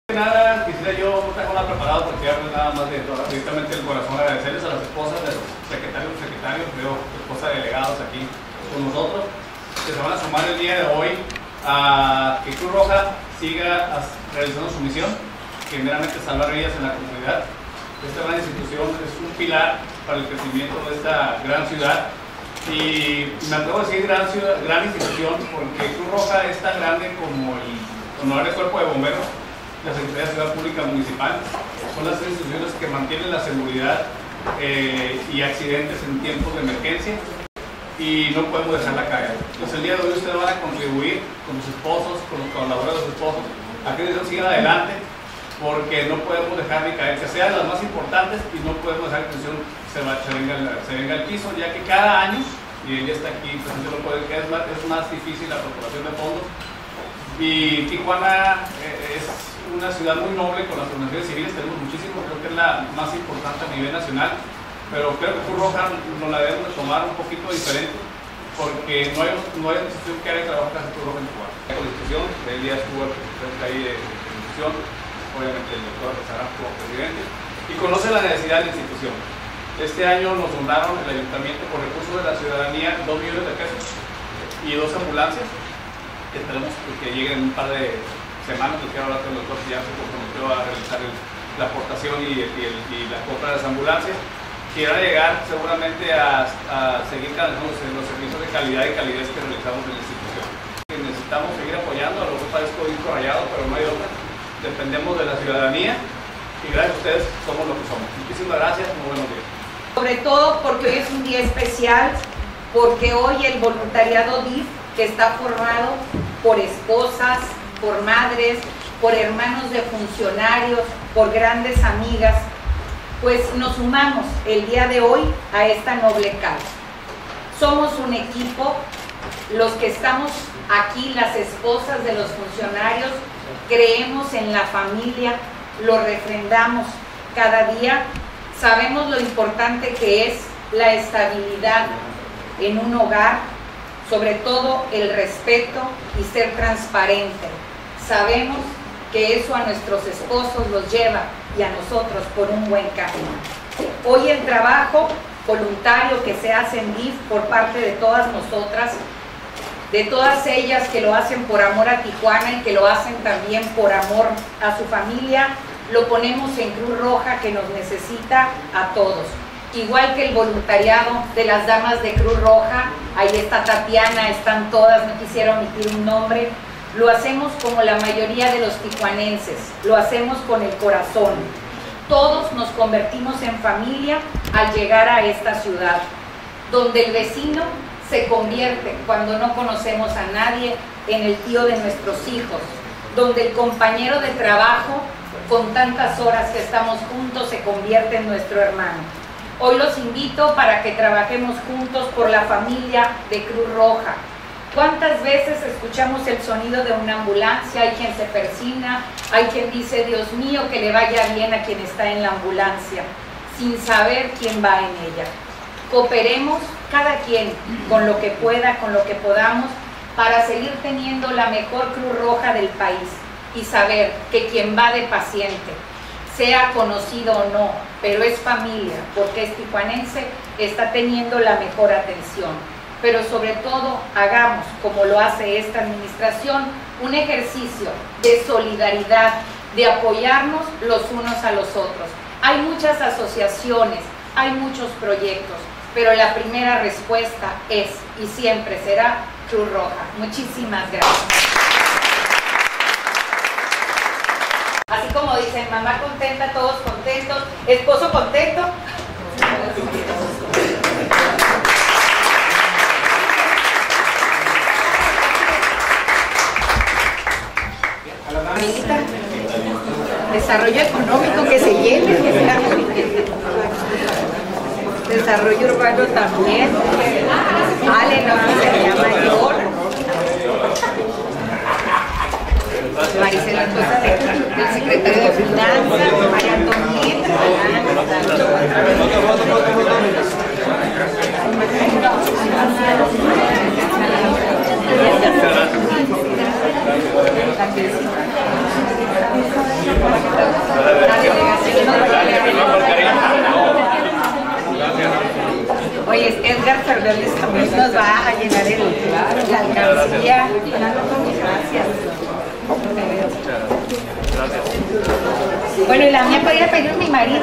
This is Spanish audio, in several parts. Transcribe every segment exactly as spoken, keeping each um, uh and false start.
Nada, quisiera yo, no tengo nada preparado porque hablo nada más de todo, directamente del corazón, agradecerles a las esposas de los secretarios y secretarios, veo esposas delegados aquí con nosotros, que se van a sumar el día de hoy a que Cruz Roja siga realizando su misión, que meramente salvar vidas en la comunidad. Esta gran institución es un pilar para el crecimiento de esta gran ciudad y me atrevo a decir gran, ciudad, gran institución porque Cruz Roja es tan grande como el Honorable Cuerpo de Bomberos, la Secretaría de Seguridad Pública Municipal. Son las tres instituciones que mantienen la seguridad eh, y accidentes en tiempos de emergencia y no podemos dejarla caer. Entonces el día de hoy ustedes van a contribuir con sus esposos, con los colaboradores de sus esposos, a que ellos sigan adelante porque no podemos dejar de caer, que sean las más importantes y no podemos dejar que la institución se, va, se, venga, se venga al piso, ya que cada año, y ella está aquí, presente, no puede, es, más, es más difícil la procuración de fondos. Y Tijuana eh, es una ciudad muy noble con las organizaciones civiles, tenemos muchísimo, creo que es la más importante a nivel nacional, pero creo que Cruz Roja nos la debemos de tomar un poquito diferente, porque no hay, no hay institución que haga trabajo casi Cruz Roja en Tijuana. La institución, el día estuvo el presidente ahí de la institución, obviamente el doctor Sarán como presidente, y conoce la necesidad de la institución. Este año nos fundaron el ayuntamiento por recursos de la ciudadanía dos millones de pesos y dos ambulancias. Esperemos que lleguen en un par de semanas, les quiero hablar con el doctor que ya se comprometió a realizar el, la aportación y, y, el, y la compra de las ambulancias, que van a llegar seguramente a, a seguir canalizando los, los servicios de calidad y calidez que realizamos en la institución. Necesitamos seguir apoyando, a lo mejor parezco disco rayado, pero no hay otra. Dependemos de la ciudadanía y gracias a ustedes somos lo que somos. Muchísimas gracias, muy buenos días. Sobre todo porque hoy es un día especial, porque hoy el voluntariado D I F, que está formado por esposas, por madres, por hermanos de funcionarios, por grandes amigas, pues nos sumamos el día de hoy a esta noble causa. Somos un equipo, los que estamos aquí, las esposas de los funcionarios, creemos en la familia, lo refrendamos cada día, sabemos lo importante que es la estabilidad en un hogar, sobre todo el respeto y ser transparente. Sabemos que eso a nuestros esposos los lleva y a nosotros por un buen camino. Hoy el trabajo voluntario que se hace en D I F por parte de todas nosotras, de todas ellas que lo hacen por amor a Tijuana y que lo hacen también por amor a su familia, lo ponemos en Cruz Roja, que nos necesita a todos. Igual que el voluntariado de las damas de Cruz Roja, ahí está Tatiana, están todas, no quisiera omitir un nombre, lo hacemos como la mayoría de los tijuanenses, lo hacemos con el corazón. Todos nos convertimos en familia al llegar a esta ciudad, donde el vecino se convierte, cuando no conocemos a nadie, en el tío de nuestros hijos, donde el compañero de trabajo, con tantas horas que estamos juntos, se convierte en nuestro hermano. Hoy los invito para que trabajemos juntos por la familia de Cruz Roja. ¿Cuántas veces escuchamos el sonido de una ambulancia? Hay quien se persina, hay quien dice, Dios mío, que le vaya bien a quien está en la ambulancia, sin saber quién va en ella. Cooperemos cada quien con lo que pueda, con lo que podamos, para seguir teniendo la mejor Cruz Roja del país y saber que quien va de paciente, sea conocido o no, pero es familia, porque es tijuanense, está teniendo la mejor atención. Pero sobre todo, hagamos, como lo hace esta administración, un ejercicio de solidaridad, de apoyarnos los unos a los otros. Hay muchas asociaciones, hay muchos proyectos, pero la primera respuesta es, y siempre será, Cruz Roja. Muchísimas gracias. Así como dicen, mamá contenta, todos contentos, esposo contento. Amiguita, desarrollo económico que se llene. Desarrollo urbano también. Ale, no, se llama mayor. Maricela, esposa de, del secretario de Finanzas, María Antonieta. La Bueno, y la mía podía pedir mi marido.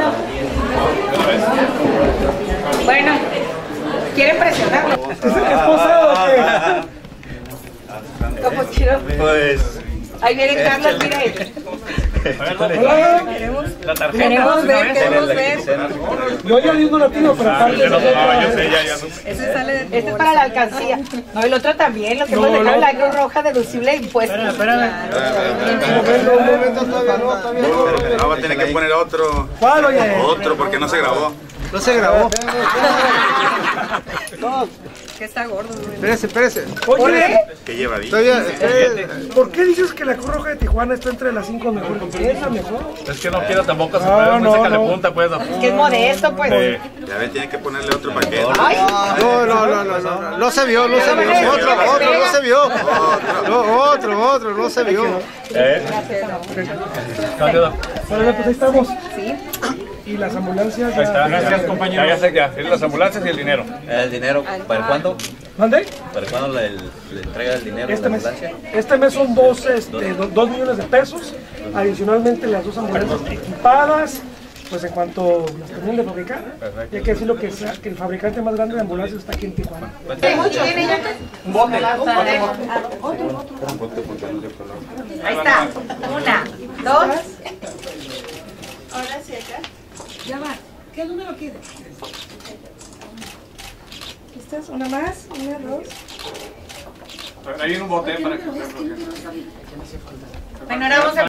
Bueno, ¿quieren presionarlo? ¿Es esposado o qué? ¿Cómo quiero? Pues... Ahí viene Carlos, mira ahí. Hola. La tarjeta. Queremos ver, queremos ver. Yo ya di un donativo, pero aparte Yo no, de no, yo sé, ya, ya supe. Ese sale. Este es para la alcancía. No, el otro también, lo que hemos dejado la Cruz Roja deducible de impuestos. Un momento, un momento, todavía no, todavía no. No, va a tener que poner otro. ¿Cuál, oye? Otro, porque no se grabó. No se grabó. Que está gordo, güey. Espérese, espérese. Oye, Que lleva ahí. Todavía, espérese. ¿por qué dices que la Cruz Roja de Tijuana está entre las cinco mejores? ¿Es la mejor? Es que no quiero tampoco No, sacar no, música de no. punta, pues. Que es modesto, pues. Eh, Ya ven, tiene que ponerle otro paquete. Ay, No, no, no, no, no, no se vio, no se vio. Otro, otro, no se vio. No, otro, otro, no se vio. eh. Gracias. Bueno, pues ahí estamos. sí. Y las ambulancias. Ahí está. ya- Gracias, compañero. Ya, ya sé, ya. Es las ambulancias y el dinero. ¿El dinero? ¿Para cuándo? ¿Mande? ¿Para cuándo la, el- la entrega del dinero Este de la mes, ambulancia? este mes son dos, este, do- dos millones de pesos. Adicionalmente las dos ambulancias equipadas, pues en cuanto las terminen de fabricar. Y hay que decirlo que, sea, que el fabricante más grande de ambulancias está aquí en Tijuana. Un bote. Ahí está. Una, dos. Ahora sí acá. Ya va. ¿Qué número quieres? Estas, una más, una, dos. Ahí en un bote para que se Bueno, ahora vamos a